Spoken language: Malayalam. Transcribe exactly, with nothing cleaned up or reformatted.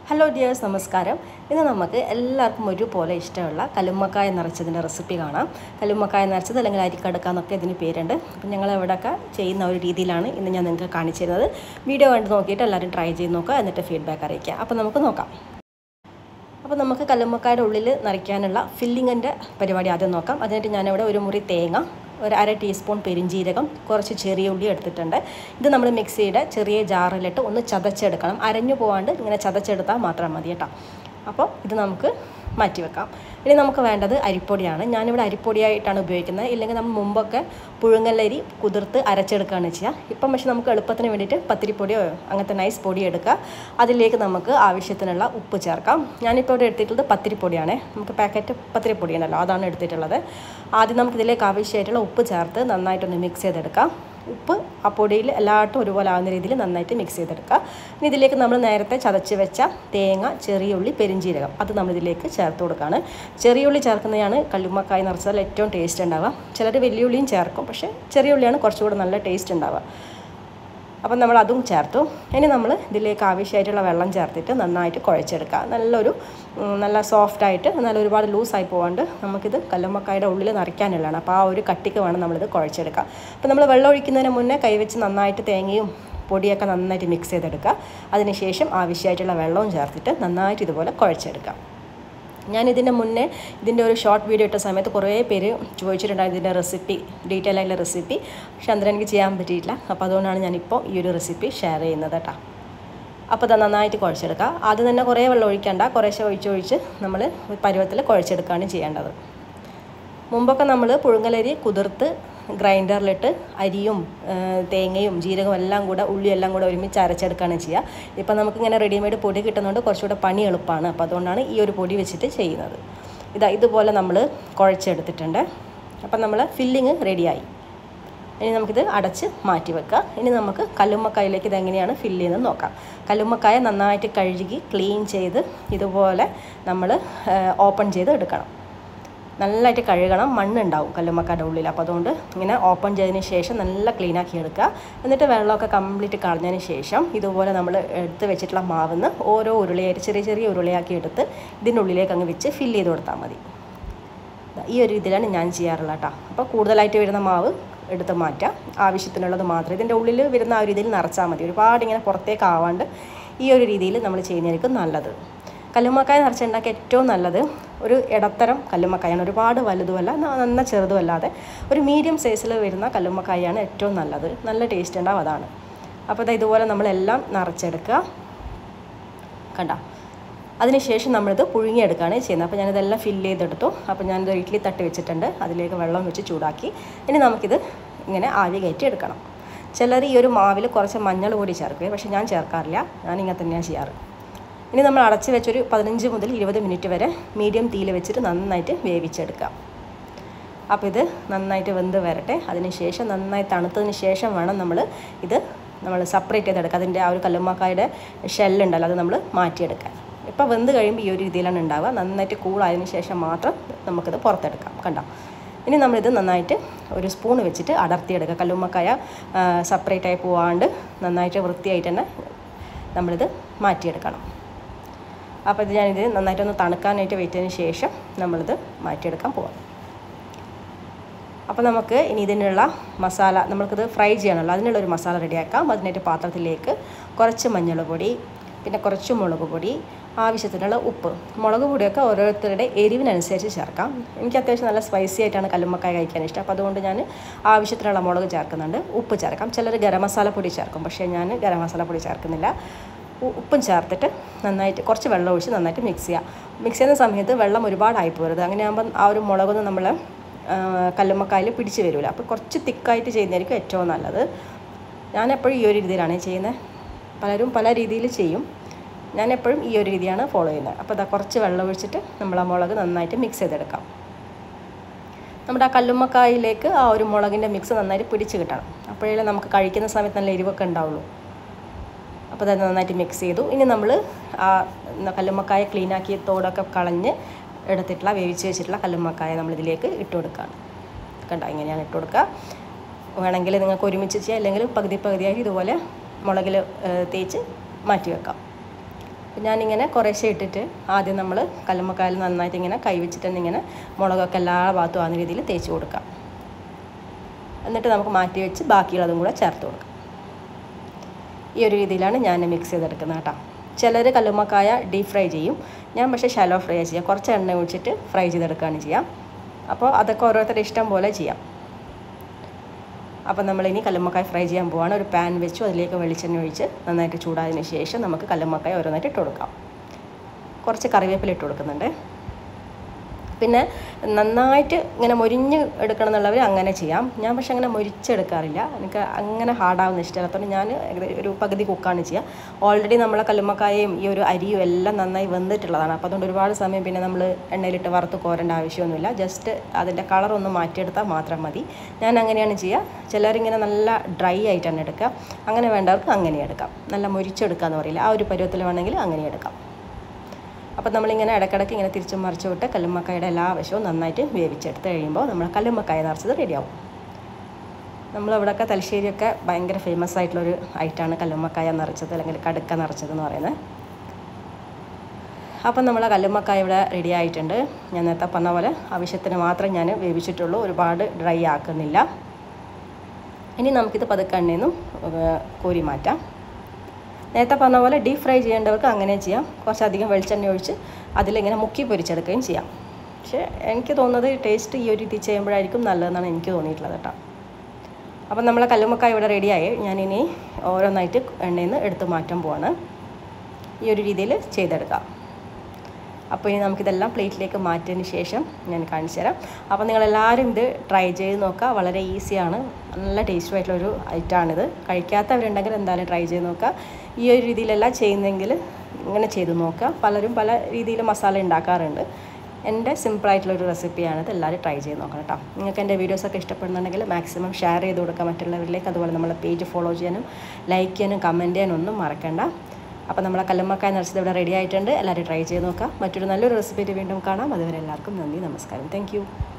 ഹലോ ഡിയേഴ്സ്, നമസ്കാരം. ഇന്ന് നമുക്ക് എല്ലാവർക്കും ഒരുപോലെ ഇഷ്ടമുള്ള കല്ലുമ്മക്കായ നിറച്ചതിൻ്റെ റെസിപ്പി കാണാം. കല്ലുമ്മക്കായ നിറച്ചത് അല്ലെങ്കിൽ അരിക്കടുക്ക എന്നൊക്കെ ഇതിന് പേരുണ്ട്. അപ്പം ഞങ്ങൾ ഇവിടെയൊക്കെ ചെയ്യുന്ന ഒരു രീതിയിലാണ് ഇന്ന് ഞാൻ നിങ്ങൾക്ക് കാണിച്ചു തരുന്നത്. വീഡിയോ കണ്ട് നോക്കിയിട്ട് എല്ലാവരും ട്രൈ ചെയ്ത് നോക്കുക, എന്നിട്ട് ഫീഡ്ബാക്ക് അറിയിക്കുക. അപ്പോൾ നമുക്ക് നോക്കാം. അപ്പോൾ നമുക്ക് കല്ലുമ്മക്കായുടെ ഉള്ളിൽ നിറയ്ക്കാനുള്ള ഫില്ലിങ്ങിൻ്റെ പരിപാടി ആദ്യം നോക്കാം. അതിനായിട്ട് ഞാനിവിടെ ഒരു മുറി തേങ്ങ, ഒരു അര ടീസ്പൂൺ പെരിഞ്ജീരകം, കുറച്ച് ചെറിയ ഉള്ളി എടുത്തിട്ടുണ്ട്. ഇത് നമ്മൾ മിക്സിയുടെ ചെറിയ ജാറിലിട്ട് ഒന്ന് ചതച്ചെടുക്കണം. അരഞ്ഞു പോകാണ്ട് ഇങ്ങനെ ചതച്ചെടുത്താൽ മാത്രം മതി കേട്ടോ. അപ്പോൾ ഇത് നമുക്ക് മാറ്റി വെക്കാം. ഇനി നമുക്ക് വേണ്ടത് അരിപ്പൊടിയാണ്. ഞാനിവിടെ അരിപ്പൊടിയായിട്ടാണ് ഉപയോഗിക്കുന്നത്. ഇല്ലെങ്കിൽ നമ്മൾ മുമ്പൊക്കെ പുഴുങ്ങലരി കുതിർത്ത് അരച്ചെടുക്കുകയാണ് ചെയ്യുക. ഇപ്പം പക്ഷേ നമുക്ക് എളുപ്പത്തിന് വേണ്ടിയിട്ട് പത്തിരിപ്പൊടിയോ അങ്ങനത്തെ നൈസ് പൊടി എടുക്കുക. അതിലേക്ക് നമുക്ക് ആവശ്യത്തിനുള്ള ഉപ്പ് ചേർക്കാം. ഞാനിപ്പോൾ ഇവിടെ എടുത്തിട്ടുള്ളത് പത്തിരിപ്പൊടിയാണ്. നമുക്ക് പാക്കറ്റ് പത്തിരിപ്പൊടിയാണല്ലോ, അതാണ് എടുത്തിട്ടുള്ളത്. ആദ്യം നമുക്കിതിലേക്ക് ആവശ്യമായിട്ടുള്ള ഉപ്പ് ചേർത്ത് നന്നായിട്ടൊന്ന് മിക്സ് ചെയ്തെടുക്കാം. ഉപ്പ് ആ പൊടിയിൽ എല്ലായിട്ടും ഒരുപോലെ ആകുന്ന രീതിയിൽ നന്നായിട്ട് മിക്സ് ചെയ്തെടുക്കുക. ഇനി ഇതിലേക്ക് നമ്മൾ നേരത്തെ ചതച്ച് വെച്ച തേങ്ങ, ചെറിയ ഉള്ളി, പെരിഞ്ജീരകം അത് നമ്മളിതിലേക്ക് ചേർത്ത് കൊടുക്കുകയാണ്. ചെറിയ ഉള്ളി ചേർക്കുന്നതാണ് കല്ലുമ്മക്കായ നിറച്ചതിൽ ഏറ്റവും ടേസ്റ്റ് ഉണ്ടാവുക. ചിലർ വലിയ ഉള്ളിയും ചേർക്കും, പക്ഷേ ചെറിയ ഉള്ളിയാണ് കുറച്ചുകൂടെ നല്ല ടേസ്റ്റ് ഉണ്ടാവുക. അപ്പം നമ്മൾ അതും ചേർത്തു. ഇനി നമ്മൾ ഇതിലേക്ക് ആവശ്യമായിട്ടുള്ള വെള്ളം ചേർത്തിട്ട് നന്നായിട്ട് കുഴച്ചെടുക്കുക. നല്ലൊരു നല്ല സോഫ്റ്റായിട്ട്, നല്ല ഒരുപാട് ലൂസായി പോകാണ്ട് നമുക്കിത് കല്ലുമ്മക്കായുടെ ഉള്ളിൽ നിറയ്ക്കാനുള്ളതാണ്. അപ്പോൾ ആ ഒരു കട്ടിക്ക് വേണം നമ്മളിത് കുഴച്ചെടുക്കുക. അപ്പോൾ നമ്മൾ വെള്ളം ഒഴിക്കുന്നതിന് മുന്നേ കൈവച്ച് നന്നായിട്ട് തേങ്ങയും പൊടിയൊക്കെ നന്നായിട്ട് മിക്സ് ചെയ്തെടുക്കുക. അതിനുശേഷം ആവശ്യമായിട്ടുള്ള വെള്ളവും ചേർത്തിട്ട് നന്നായിട്ട് ഇതുപോലെ കുഴച്ചെടുക്കുക. ഞാനിതിൻ്റെ മുന്നേ ഇതിൻ്റെ ഒരു ഷോർട്ട് വീഡിയോ ഇട്ട സമയത്ത് കുറേ പേര് ചോദിച്ചിട്ടുണ്ടായിരുന്നു ഇതിൻ്റെ റെസിപ്പി, ഡീറ്റെയിൽ ആയിട്ടുള്ള റെസിപ്പി. പക്ഷെ അന്നേരം എനിക്ക് ചെയ്യാൻ പറ്റിയിട്ടില്ല. അപ്പോൾ അതുകൊണ്ടാണ് ഞാനിപ്പോൾ ഈ ഒരു റെസിപ്പി ഷെയർ ചെയ്യുന്നത് കേട്ടോ. അപ്പോൾ അത് നന്നായിട്ട് കുഴച്ചെടുക്കുക. ആദ്യം തന്നെ കുറേ വെള്ളം ഒഴിക്കേണ്ട, കുറേശ്ശെ ഒഴിച്ചൊഴിച്ച് നമ്മൾ പരുവത്തിൽ കുഴച്ചെടുക്കുകയാണ് ചെയ്യേണ്ടത്. മുമ്പൊക്കെ നമ്മൾ പുഴുങ്ങലരി കുതിർത്ത് ഗ്രൈൻഡറിലിട്ട് അരിയും തേങ്ങയും ജീരകവും എല്ലാം കൂടെ ഉള്ളിയും എല്ലാം കൂടെ ഒരുമിച്ച് അരച്ചെടുക്കുകയാണ് ചെയ്യുക. ഇപ്പം നമുക്കിങ്ങനെ റെഡിമെയ്ഡ് പൊടി കിട്ടുന്നതുകൊണ്ട് കുറച്ചുകൂടെ പണി എളുപ്പമാണ്. അപ്പോൾ അതുകൊണ്ടാണ് ഈ ഒരു പൊടി വെച്ചിട്ട് ചെയ്യുന്നത്. ഇതാ ഇതുപോലെ നമ്മൾ കുഴച്ചെടുത്തിട്ടുണ്ട്. അപ്പം നമ്മൾ ഫില്ലിങ് റെഡിയായി. ഇനി നമുക്കിത് അടച്ച് മാറ്റി വെക്കുക. ഇനി നമുക്ക് കല്ലുമ്മക്കായയിലേക്ക് ഇതെങ്ങനെയാണ് ഫില്ല് ചെയ്യുന്നത് നോക്കാം. കല്ലുമ്മക്കായ നന്നായിട്ട് കഴുകി ക്ലീൻ ചെയ്ത് ഇതുപോലെ നമ്മൾ ഓപ്പൺ ചെയ്ത് എടുക്കണം. നല്ലതായിട്ട് കഴുകണം, മണ്ണുണ്ടാവും കല്ലുമ്മക്കായുടെ ഉള്ളിൽ. അപ്പോൾ അതുകൊണ്ട് ഇങ്ങനെ ഓപ്പൺ ചെയ്തതിന് ശേഷം നല്ല ക്ലീനാക്കി എടുക്കുക. എന്നിട്ട് വെള്ളമൊക്കെ കംപ്ലീറ്റ് കളഞ്ഞതിന് ശേഷം ഇതുപോലെ നമ്മൾ എടുത്ത് വെച്ചിട്ടുള്ള മാവിന്ന് ഓരോ ഉരുളയായിട്ട് ചെറിയ ചെറിയ ഉരുളയാക്കി എടുത്ത് ഇതിൻ്റെ ഉള്ളിലേക്ക് അങ്ങ് വെച്ച് ഫില്ല് ചെയ്ത് കൊടുത്താൽ മതി. ഈ ഒരു രീതിയിലാണ് ഞാൻ ചെയ്യാറുള്ളത് കേട്ടോ. അപ്പോൾ കൂടുതലായിട്ട് വരുന്ന മാവ് എടുത്ത് മാറ്റാം, ആവശ്യത്തിനുള്ളത് മാത്രം ഇതിൻ്റെ ഉള്ളിൽ വരുന്ന ആ ഒരു രീതിയിൽ നിറച്ചാൽ മതി. ഒരുപാട് ഇങ്ങനെ പുറത്തേക്ക് ആവാണ്ട് ഈ ഒരു രീതിയിൽ നമ്മൾ ചെയ്യുന്നതായിരിക്കും നല്ലത്. കല്ലുമ്മക്കായ നിറച്ചുണ്ടാക്കിയ ഏറ്റവും നല്ലത് ഒരു ഇടത്തരം കല്ലുമ്മക്കായാണ്. ഒരുപാട് വലുതുമല്ല, നന്ന ചെറുതുമല്ലാതെ ഒരു മീഡിയം സൈസിൽ വരുന്ന കല്ലുമ്മക്കായാണ് ഏറ്റവും നല്ലത്. നല്ല ടേസ്റ്റ് ഉണ്ടാവും, അതാണ്. അപ്പോൾ ഇത് ഇതുപോലെ നമ്മളെല്ലാം നിറച്ചെടുക്കുക. കണ്ട, അതിനുശേഷം നമ്മളിത് പുഴുങ്ങിയെടുക്കുകയാണ് ചെയ്യുന്നത്. അപ്പോൾ ഞാനിതെല്ലാം ഫില്ല് ചെയ്തെടുത്തു. അപ്പോൾ ഞാനിത് ഇഡ്ഡലി തട്ടി വെച്ചിട്ടുണ്ട്, അതിലേക്ക് വെള്ളം വെച്ച് ചൂടാക്കി. ഇനി നമുക്കിത് ഇങ്ങനെ ആവി കയറ്റി എടുക്കണം. ചിലർ ഈ ഒരു മാവിൽ കുറച്ച് മഞ്ഞൾ പൊടി ചേർക്കുക, പക്ഷേ ഞാൻ ചേർക്കാറില്ല, ഞാൻ ഇങ്ങനെ തന്നെയാണ് ചെയ്യാറ്. ഇനി നമ്മൾ അടച്ച് വെച്ചൊരു പതിനഞ്ച് മുതൽ ഇരുപത് മിനിറ്റ് വരെ മീഡിയം തീയിൽ വെച്ചിട്ട് നന്നായിട്ട് വേവിച്ചെടുക്കാം. അപ്പോൾ ഇത് നന്നായിട്ട് വെന്ത് വരട്ടെ. അതിന് ശേഷം നന്നായി തണുത്തതിന് ശേഷം വേണം നമ്മൾ ഇത് നമ്മൾ സെപ്പറേറ്റ് ചെയ്തെടുക്കുക. അതിൻ്റെ ആ ഒരു കല്ലുമ്മക്കായുടെ ഷെല്ലുണ്ടല്ലോ, അത് നമ്മൾ മാറ്റിയെടുക്കാൻ. ഇപ്പോൾ വെന്ത് കഴിയുമ്പോൾ ഈ ഒരു രീതിയിലാണ് ഉണ്ടാവുക. നന്നായിട്ട് കൂളായതിന് ശേഷം മാത്രം നമുക്കിത് പുറത്തെടുക്കാം. കണ്ടോ, ഇനി നമ്മളിത് നന്നായിട്ട് ഒരു സ്പൂൺ വെച്ചിട്ട് അടർത്തിയെടുക്കുക. കല്ലുമ്മക്കായ സെപ്പറേറ്റായി പോവാണ്ട് നന്നായിട്ട് വൃത്തിയായിട്ട് തന്നെ നമ്മളിത് മാറ്റിയെടുക്കണം. അപ്പോൾ ഇത് ഞാനിത് നന്നായിട്ടൊന്ന് തണുക്കാനായിട്ട് വെയിറ്റ് ചെയ്തതിന് ശേഷം നമ്മളിത് മാറ്റിയെടുക്കാൻ പോവാം. അപ്പോൾ നമുക്ക് ഇനി ഇതിനുള്ള മസാല, നമ്മൾക്കിത് ഫ്രൈ ചെയ്യണമല്ലോ, അതിനുള്ളൊരു മസാല റെഡിയാക്കാം. അതിനായിട്ട് പാത്രത്തിലേക്ക് കുറച്ച് മഞ്ഞൾ പൊടി, പിന്നെ കുറച്ച് മുളക് പൊടി, ആവശ്യത്തിനുള്ള ഉപ്പ്. മുളക് പൊടിയൊക്കെ ഓരോരുത്തരുടെ എരിവിനനുസരിച്ച് ചേർക്കാം. എനിക്ക് അത്യാവശ്യം നല്ല സ്പൈസി ആയിട്ടാണ് കല്ലുമ്മക്കായ കഴിക്കാൻ ഇഷ്ടം. അപ്പോൾ അതുകൊണ്ട് ഞാൻ ആവശ്യത്തിനുള്ള മുളക് ചേർക്കുന്നുണ്ട്. ഉപ്പ് ചേർക്കാം. ചിലർ ഗരം മസാല പൊടി ചേർക്കും, പക്ഷേ ഞാൻ ഗരം മസാല പൊടി ചേർക്കുന്നില്ല. ഉപ്പും ചേർത്തിട്ട് നന്നായിട്ട് കുറച്ച് വെള്ളം ഒഴിച്ച് നന്നായിട്ട് മിക്സ് ചെയ്യുക. മിക്സ് ചെയ്യുന്ന സമയത്ത് വെള്ളം ഒരുപാടായി പോരുത്. അങ്ങനെയാകുമ്പം ആ ഒരു മുളകൊന്നും നമ്മൾ കല്ലുമ്മക്കായയിൽ പിടിച്ച് വരില്ല. അപ്പോൾ കുറച്ച് തിക്കായിട്ട് ചെയ്യുന്നതായിരിക്കും ഏറ്റവും നല്ലത്. ഞാൻ എപ്പോഴും ഈ ഒരു രീതിയിലാണ് ചെയ്യുന്നത്. പലരും പല രീതിയിൽ ചെയ്യും. ഞാൻ എപ്പോഴും ഈ ഒരു രീതിയാണ് ഫോളോ ചെയ്യുന്നത്. അപ്പോൾ അതാ കുറച്ച് വെള്ളം ഒഴിച്ചിട്ട് നമ്മൾ ആ മുളക് നന്നായിട്ട് മിക്സ് ചെയ്തെടുക്കാം. നമ്മുടെ ആ കല്ലുമ്മക്കായയിലേക്ക് ആ ഒരു മുളകിൻ്റെ മിക്സ് നന്നായിട്ട് പിടിച്ച് കിട്ടണം. അപ്പോഴേ നമുക്ക് കഴിക്കുന്ന സമയത്ത് നല്ല എരിവൊക്കെ ഉണ്ടാവുള്ളൂ. അപ്പോൾ അത് നന്നായിട്ട് മിക്സ് ചെയ്തു. ഇനി നമ്മൾ ആ കല്ലുമ്മക്കായ ക്ലീനാക്കി തോടൊക്കെ കളഞ്ഞ് എടുത്തിട്ടുള്ള വേവിച്ച് വെച്ചിട്ടുള്ള കല്ലുമ്മക്കായ നമ്മളിതിലേക്ക് ഇട്ട് കൊടുക്കുകയാണ്. കണ്ടോ, ഇങ്ങനെയാണ് ഇട്ട് കൊടുക്കുക. വേണമെങ്കിൽ നിങ്ങൾക്ക് ഒരുമിച്ച് ചെയ്യാം, അല്ലെങ്കിൽ പകുതി പകുതിയായി ഇതുപോലെ മുളകിൽ തേച്ച് മാറ്റി വെക്കാം. ഞാനിങ്ങനെ കുറേശ്ശെ ഇട്ടിട്ട് ആദ്യം നമ്മൾ കല്ലുമ്മക്കായൽ നന്നായിട്ട് ഇങ്ങനെ കൈ വെച്ചിട്ട് തന്നെ ഇങ്ങനെ മുളകൊക്കെ എല്ലാ ഭാഗത്തും ആകുന്ന രീതിയിൽ തേച്ച് കൊടുക്കാം. എന്നിട്ട് നമുക്ക് മാറ്റി വെച്ച് ബാക്കിയുള്ളതും കൂടെ ചേർത്ത് കൊടുക്കാം. ഈ ഒരു രീതിയിലാണ് ഞാൻ മിക്സ് ചെയ്തെടുക്കുന്നത് കേട്ടോ. ചിലർ കല്ലുമ്മക്കായ ഡീപ് ഫ്രൈ ചെയ്യും, ഞാൻ പക്ഷേ ഷാലോ ഫ്രൈ ചെയ്യാം. കുറച്ച് എണ്ണ ഒഴിച്ചിട്ട് ഫ്രൈ ചെയ്തെടുക്കുകയാണ് ചെയ്യാം. അപ്പോൾ അതൊക്കെ ഓരോരുത്തരുടെ ഇഷ്ടം പോലെ ചെയ്യാം. അപ്പോൾ നമ്മളിനി കല്ലുമ്മക്കായ ഫ്രൈ ചെയ്യാൻ പോവാണ്. ഒരു പാൻ വെച്ചു, അതിലേക്ക് വെളിച്ചെണ്ണ ഒഴിച്ച് നന്നായിട്ട് ചൂടായതിന് ശേഷം നമുക്ക് കല്ലുമ്മക്കായ ഓരോന്നായിട്ട് ഇട്ട് കൊടുക്കാം. കുറച്ച് കറിവേപ്പില ഇട്ട് കൊടുക്കുന്നുണ്ട്. പിന്നെ നന്നായിട്ട് ഇങ്ങനെ മൊരിഞ്ഞ് എടുക്കണം എന്നുള്ളവർ അങ്ങനെ ചെയ്യാം. ഞാൻ പക്ഷെ അങ്ങനെ മൊരിച്ചെടുക്കാറില്ല, എനിക്ക് അങ്ങനെ ഹാർഡാവുന്ന ഇഷ്ടമല്ല. അതുകൊണ്ട് ഞാൻ ഒരു പകുതി കുക്കാണ് ചെയ്യുക. ഓൾറെഡി നമ്മളെ കല്ലുമ്മക്കായയും ഈ ഒരു അരിയും എല്ലാം നന്നായി വെന്തിട്ടുള്ളതാണ്. അപ്പോൾ അതുകൊണ്ട് ഒരുപാട് സമയം പിന്നെ നമ്മൾ എണ്ണയിലിട്ട് വറുത്ത് കോരേണ്ട ആവശ്യമൊന്നുമില്ല. ജസ്റ്റ് അതിൻ്റെ കളറൊന്ന് മാറ്റിയെടുത്താൽ മാത്രം മതി. ഞാൻ അങ്ങനെയാണ് ചെയ്യുക. ചിലരിങ്ങനെ നല്ല ഡ്രൈ ആയിട്ടാണ് എടുക്കുക. അങ്ങനെ വേണ്ടവർക്ക് അങ്ങനെ എടുക്കാം. നല്ല മൊരിച്ചെടുക്കുക എന്ന് പറയില്ല, ആ ഒരു പരുവത്തിൽ വേണമെങ്കിൽ അങ്ങനെ എടുക്കാം. അപ്പോൾ നമ്മളിങ്ങനെ ഇടയ്ക്കിടയ്ക്ക് ഇങ്ങനെ തിരിച്ചും മറിച്ചു വിട്ട് കല്ലുമ്മക്കായുടെ എല്ലാ വശവും നന്നായിട്ട് വേവിച്ചെടുത്ത് കഴിയുമ്പോൾ നമ്മൾ കല്ലുമ്മക്കായ നിറച്ചത് റെഡിയാവും. നമ്മളിവിടെയൊക്കെ തലശ്ശേരിയൊക്കെ ഭയങ്കര ഫേമസ് ആയിട്ടുള്ളൊരു ഐറ്റമാണ് കല്ലുമ്മക്കായ നിറച്ചത്, അല്ലെങ്കിൽ കടുക്ക നിറച്ചത് എന്ന് പറയുന്നത്. അപ്പം നമ്മൾ കല്ലുമ്മക്കായ ഇവിടെ റെഡി ആയിട്ടുണ്ട്. ഞാൻ നേരത്തെ പറഞ്ഞ പോലെ ആവശ്യത്തിന് മാത്രം ഞാൻ വേവിച്ചിട്ടുള്ളൂ, ഒരുപാട് ഡ്രൈ ആക്കുന്നില്ല. ഇനി നമുക്കിത് പതുക്കെ എണ്ണയിൽ നിന്നും കോരി മാറ്റാം. നേരത്തെ പറഞ്ഞ പോലെ ഡീപ് ഫ്രൈ ചെയ്യേണ്ടവർക്ക് അങ്ങനെ ചെയ്യാം. കുറച്ചധികം വെളിച്ചെണ്ണ ഒഴിച്ച് അതിലിങ്ങനെ മുക്കി പൊരിച്ചെടുക്കുകയും ചെയ്യാം. പക്ഷേ എനിക്ക് തോന്നുന്നത് ടേസ്റ്റ് ഈ ഒരു രീതി ചെയ്യുമ്പോഴായിരിക്കും നല്ലതെന്നാണ് എനിക്ക് തോന്നിയിട്ടുള്ളത് കേട്ടോ. അപ്പം നമ്മളെ കല്ലുമ്മക്കായ ഇവിടെ റെഡിയായി. ഞാനിനി ഓരോന്നായിട്ട് എണ്ണയിൽ നിന്ന് എടുത്ത് മാറ്റാൻ പോവാണ്. ഈ ഒരു രീതിയിൽ ചെയ്തെടുക്കാം. അപ്പോൾ ഇനി നമുക്കിതെല്ലാം പ്ലേറ്റിലേക്ക് മാറ്റിയതിന് ശേഷം ഞാൻ കാണിച്ചു തരാം. അപ്പോൾ നിങ്ങളെല്ലാവരും ഇത് ട്രൈ ചെയ്ത് നോക്കുക. വളരെ ഈസിയാണ്, നല്ല ടേസ്റ്റും ആയിട്ടുള്ളൊരു ഐറ്റമാണിത്. കഴിക്കാത്തവരുണ്ടെങ്കിൽ എന്തായാലും ട്രൈ ചെയ്ത് നോക്കുക. ഈ ഒരു രീതിയിലല്ല ചെയ്യുന്നതെങ്കിൽ ഇങ്ങനെ ചെയ്ത് നോക്കുക. പലരും പല രീതിയിൽ മസാല ഉണ്ടാക്കാറുണ്ട്. എൻ്റെ സിമ്പിളായിട്ടുള്ളൊരു റെസിപ്പിയാണിത്. എല്ലാവരും ട്രൈ ചെയ്ത് നോക്കണം കേട്ടോ. നിങ്ങൾക്ക് എൻ്റെ വീഡിയോസൊക്കെ ഇഷ്ടപ്പെടുന്നുണ്ടെങ്കിൽ മാക്സിമം ഷെയർ ചെയ്ത് കൊടുക്കുക മറ്റുള്ളവരിലേക്ക്. അതുപോലെ നമ്മളെ പേജ് ഫോളോ ചെയ്യാനും ലൈക്ക് ചെയ്യാനും കമൻറ്റ് ചെയ്യാനും ഒന്നും മറക്കണ്ട. അപ്പോൾ നമ്മളെ കല്ലുമ്മക്കായ നിറച്ചത് ഇവിടെ റെഡി ആയിട്ടുണ്ട്. എല്ലാവരും ട്രൈ ചെയ്ത് നോക്കുക. മറ്റൊരു നല്ലൊരു റെസിപ്പിയിട്ട് വീണ്ടും കാണാം. അതുവരെ എല്ലാവർക്കും നന്ദി, നമസ്കാരം. താങ്ക്